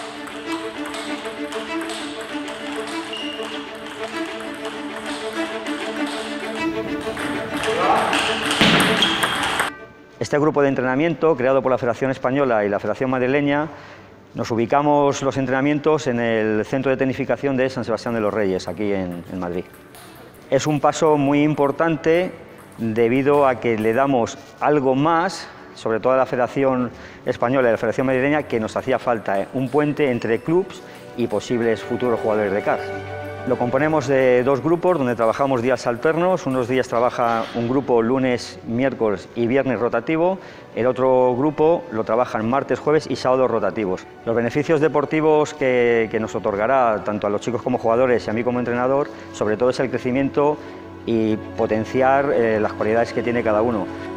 Este grupo de entrenamiento, creado por la Federación Española y la Federación Madrileña, nos ubicamos los entrenamientos en el Centro de Tecnificación de San Sebastián de los Reyes, aquí en Madrid. Es un paso muy importante debido a que le damos algo más, sobre todo a la Federación Española y la Federación Madrileña, que nos hacía falta, un puente entre clubs y posibles futuros jugadores de CARS. Lo componemos de dos grupos donde trabajamos días alternos. Unos días trabaja un grupo lunes, miércoles y viernes rotativo. El otro grupo lo trabajan martes, jueves y sábados rotativos. Los beneficios deportivos que nos otorgará tanto a los chicos como jugadores y a mí como entrenador, sobre todo es el crecimiento y potenciar las cualidades que tiene cada uno.